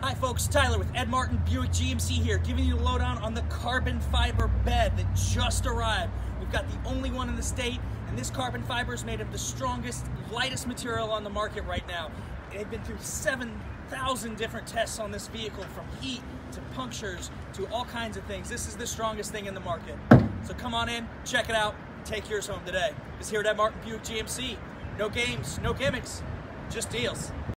Hi folks, Tyler with Ed Martin Buick GMC here, giving you the lowdown on the carbon fiber bed that just arrived. We've got the only one in the state, and this carbon fiber is made of the strongest, lightest material on the market right now. They've been through 7,000 different tests on this vehicle, from heat to punctures to all kinds of things. This is the strongest thing in the market. So come on in, check it out, take yours home today. Because here at Ed Martin Buick GMC, no games, no gimmicks, just deals.